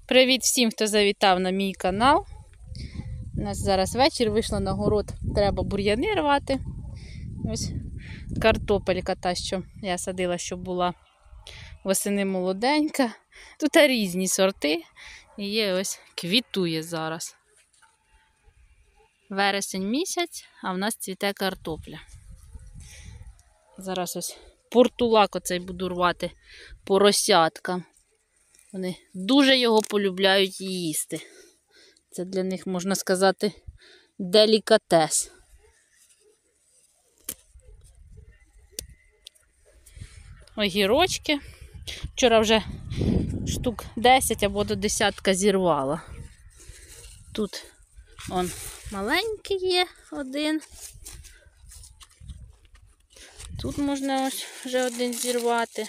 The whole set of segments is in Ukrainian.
Привіт всім, хто завітав на мій канал. У нас зараз вечір, вийшла на город, треба бур'яни рвати. Ось картопелька та, що я садила, щоб була восени молоденька. Тут різні сорти. І є ось квітує зараз. Вересень місяць, а в нас цвіте картопля. Зараз ось портулак оцей буду рвати поросяткам. Вони дуже його полюбляють їсти. Це для них, можна сказати, делікатес. Огірочки. Вчора вже штук 10 або до 10 зірвала. Тут он маленький є один. Тут можна ось вже один зірвати.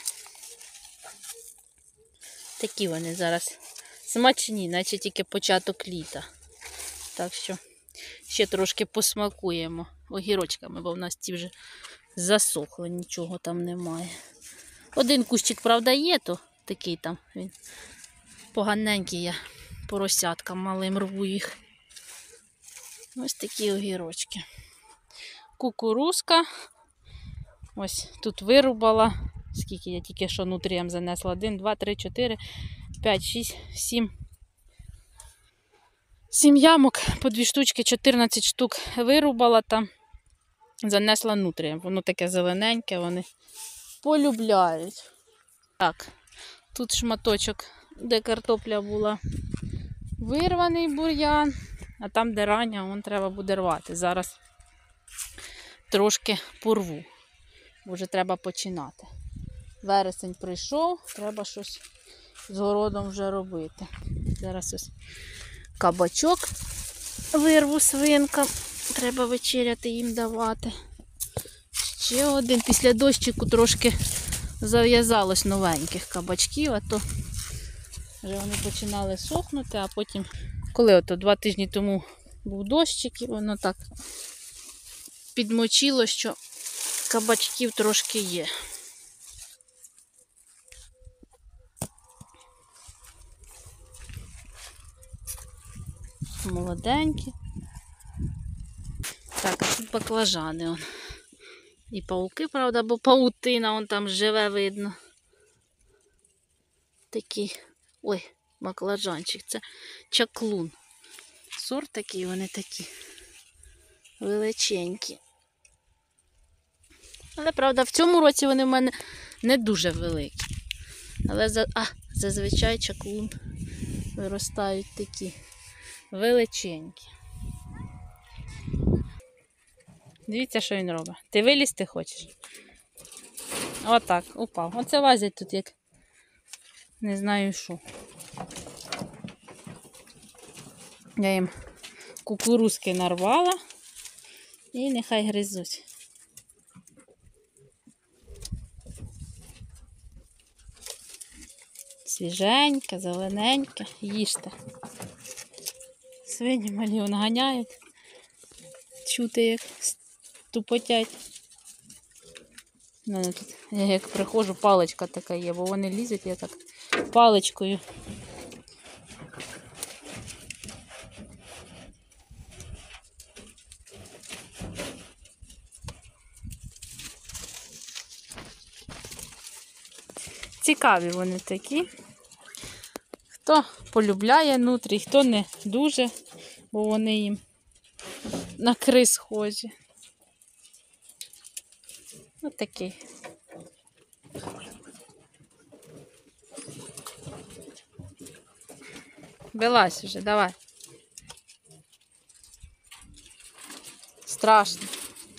Такі вони зараз смачні, наче тільки початок літа. Так що ще трошки посмакуємо огірочками, бо в нас ті вже засохли, нічого там немає. Один кущик, правда, є, то такий там, він поганенький, я поросяткам малим рву їх. Ось такі огірочки. Кукурузка. Ось тут вирубала. Скільки я тільки що нутріям занесла? 1, 2, 3, 4, 5, 6, 7. 7 ямок, по 2 штучки, 14 штук вирубала там. Занесла нутріям. Воно таке зелененьке, вони полюбляють. Так, тут шматочок, де картопля була, вирваний бур'ян, а там, де рання, вон треба буде рвати. Зараз трошки порву, бо вже треба починати. Вересень прийшов, треба щось з городом вже робити. Зараз ось кабачок вирву свинкам, треба вечеряти їм давати. Ще один, після дощику трошки зав'язалось новеньких кабачків, а то вже вони починали сохнути, а потім, коли ото 2 тижні тому був дощик, і воно так підмочило, що кабачків трошки є. Молоденькі. Так, а тут баклажани. Он. І пауки, правда, бо паутина, он там живе, видно. Такий, ой, баклажанчик, це чаклун. Сорт такий, вони такі величенькі. Але, правда, в цьому році вони в мене не дуже великі. Але зазвичай чаклун виростають такі величенькі. Дивіться, що він робить. Ти вилізти хочеш? Отак, упав. Оце лазять тут, як не знаю що. Я їм кукурузки нарвала і нехай гризуть. Свіженька, зелененька, їжте. Свині малі вон ганяють. Чути, як тупотять. Ну, тут, я як приходжу, паличка така є, бо вони лізуть, я так паличкою. Цікаві вони такі. Хто полюбляє нутрій, хто не дуже, бо вони їм на крис схожі. Ось такий. Вилазь вже, давай. Страшно.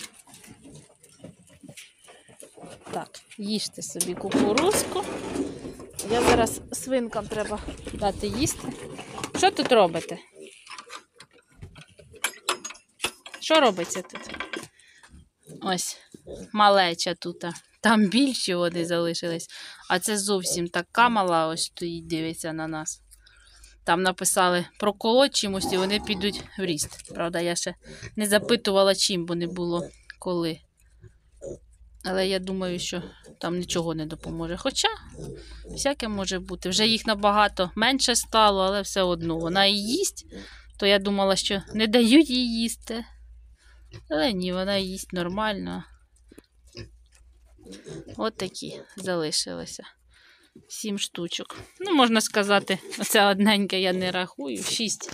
Так, їжте собі кукурузку. Я зараз свинкам треба дати їсти. Що тут робите? Що робиться тут? Ось, малеча тут. Там більші води залишились, а це зовсім така мала, ось стоїть, дивиться на нас. Там написали проколоть чимось і вони підуть в ріст. Правда, я ще не запитувала чим, бо не було коли. Але я думаю, що там нічого не допоможе. Хоча, всяке може бути. Вже їх набагато менше стало, але все одно. Вона і їсть, то я думала, що не дають їй їсти. Але ні, вона їсть нормально. От такі залишилися. 7 штучок. Ну, можна сказати, оця одненька я не рахую. 6.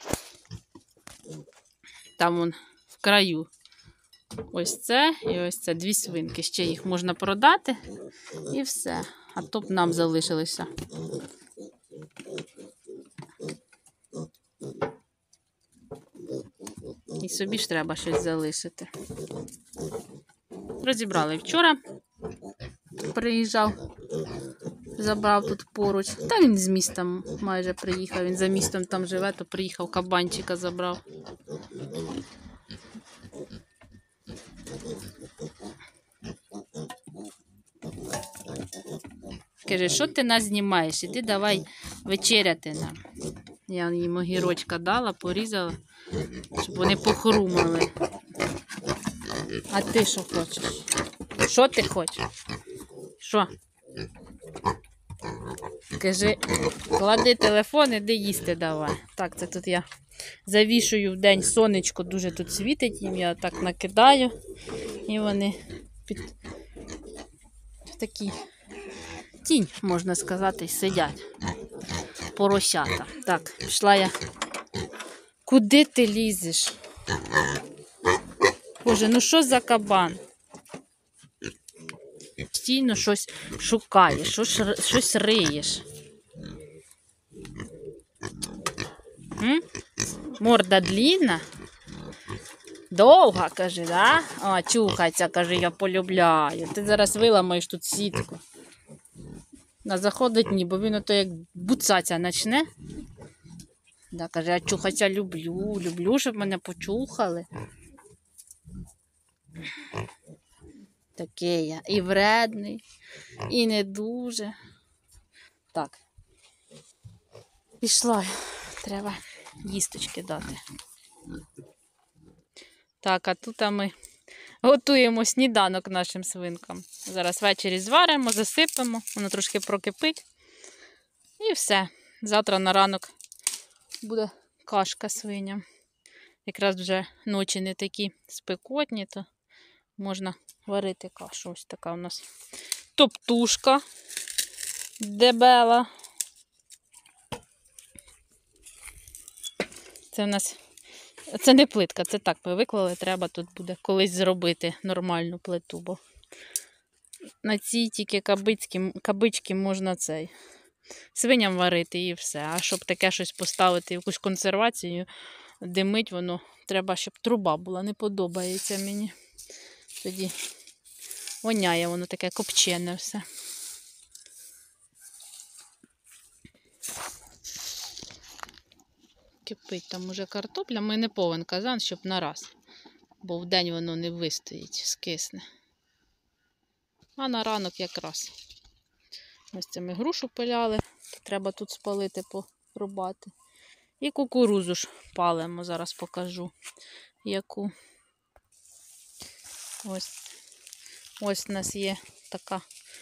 Там вон в краю. Ось це і ось це 2 свинки. Ще їх можна продати і все. А то б нам залишилося. І собі ж треба щось залишити. Розібрали вчора. Приїжджав, забрав тут поруч. Та він з міста майже приїхав. Він за містом там живе, то приїхав, кабанчика забрав. Каже, що ти нас знімаєш? Іди давай вечеряти нам. Я їм огірочка дала, порізала, щоб вони похрумали. А ти що хочеш? Що ти хочеш? Що? Кажи, клади телефон, іди їсти давай. Так, це тут я завішую в день сонечко, дуже тут світить їм, я так накидаю. І вони під такі тінь, можна сказати, сидять. Поросята. Так, пішла я. Куди ти лізеш? Боже, ну що за кабан? Постійно щось шукаєш, щось риєш. Морда длінна? Довга, каже, да? О, чухається, каже, я полюбляю. Ти зараз виламаєш тут сітку. А заходить ні, бо він ото як буцаться начне. Да, каже, я чухатися люблю, щоб мене почухали. Такий я і вредний, і не дуже. Так, пішла, треба їсточки дати. Так, а тут ми готуємо сніданок нашим свинкам. Зараз ввечері зваримо, засипемо, воно трошки прокипить. І все. Завтра на ранок буде кашка свиням. Якраз вже ночі не такі спекотні, то можна варити кашу. Ось така у нас топтушка дебела. Це у нас, це не плитка, це так ми виклали, треба тут буде колись зробити нормальну плиту, бо на цій тільки кабички можна цей свиням варити і все. А щоб таке щось поставити, якусь консервацію, димить воно, треба, щоб труба була, не подобається мені. Тоді воняє воно таке копчене все. Кипить там уже картопля. Ми не повен казан, щоб на раз. Бо вдень воно не вистоїть, скисне. А на ранок якраз. Ось це ми грушу пиляли. Треба тут спалити, порубати. І кукурузу ж палимо, зараз покажу, яку. Ось у нас є така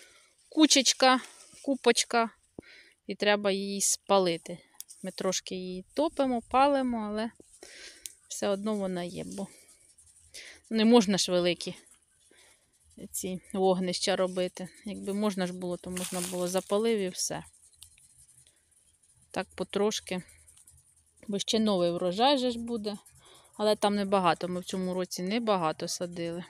купочка, і треба її спалити. Ми трошки її топимо, палимо, але все одно вона є, бо не можна ж великі ці вогнища робити. Якби можна ж було, то можна було запалив і все. Так потрошки. Бо ще новий врожай же ж буде. Але там небагато. Ми в цьому році небагато садили.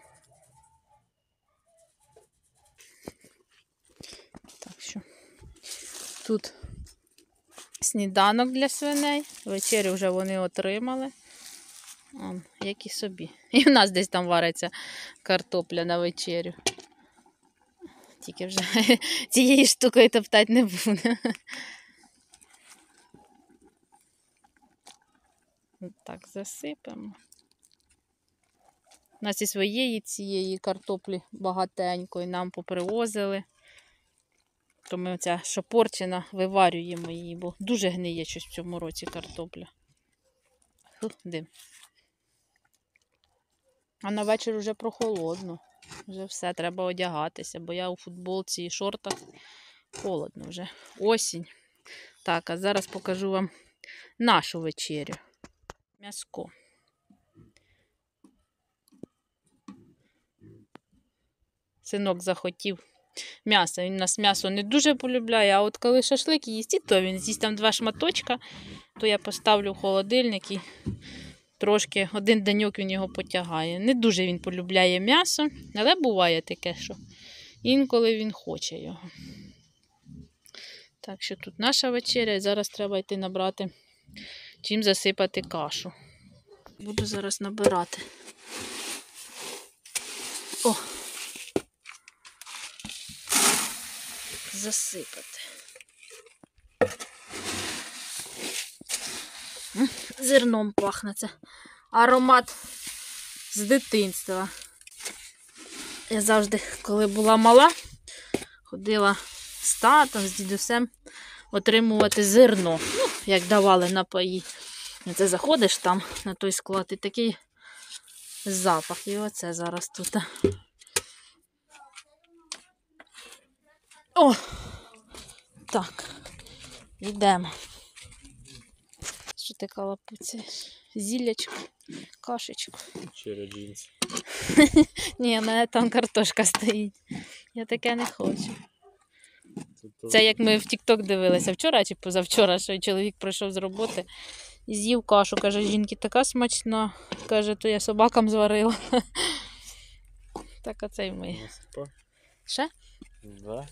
Так що тут сніданок для свиней. Вечерю вже вони отримали. Як і собі. І в нас десь там вариться картопля на вечерю. Тільки вже цією штукою топтати не буде. Так, засипемо. У нас і своєї цієї картоплі багатенько, і нам попривозили. То ми оця шопорчина виварюємо її, бо дуже гниє щось в цьому році картопля. Дим. А на вечір вже прохолодно. Вже все, треба одягатися, бо я у футболці і шортах. Холодно вже. Осінь. Так, а зараз покажу вам нашу вечерю. М'яско. Синок захотів м'ясо. Він у нас м'ясо не дуже полюбляє, а от коли шашлик їсть, то він з'їсть там 2 шматочка, то я поставлю в холодильник і трошки один деньок він його потягає. Не дуже він полюбляє м'ясо, але буває таке, що інколи він хоче його. Так що тут наша вечеря, і зараз треба йти набрати, чим засипати кашу. Буду зараз набирати. О! Засипати. Зерном пахне це. Аромат з дитинства. Я завжди, коли була мала, ходила з татом, з дідусем отримувати зерно. Ну, як давали напої. Це заходиш там на той склад і такий запах. І оце зараз тут. О! Так, йдемо. Що ти калапуцяєш? Зіллячко, кашечку. Через джинси. Ні, в мене там картошка стоїть. Я таке не хочу. Це як ми в TikTok дивилися вчора чи позавчора, що чоловік прийшов з роботи і з'їв кашу. Каже, жінки, така смачна. Каже, то я собакам зварила. Так оце й ми. Ще? Да.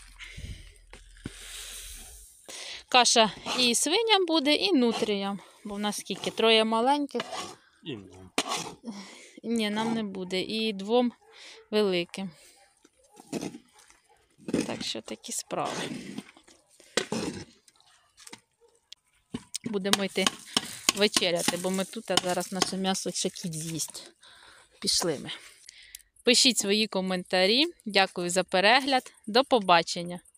Каша і свиням буде, і нутріям. Бо в нас скільки? 3 маленьких. І нам. Ні, нам не буде. І 2 великим. Так що такі справи. Будемо йти вечеряти, бо ми тут, а зараз наше м'ясо ще кіт з'їсть. Пішли ми. Пишіть свої коментарі. Дякую за перегляд. До побачення.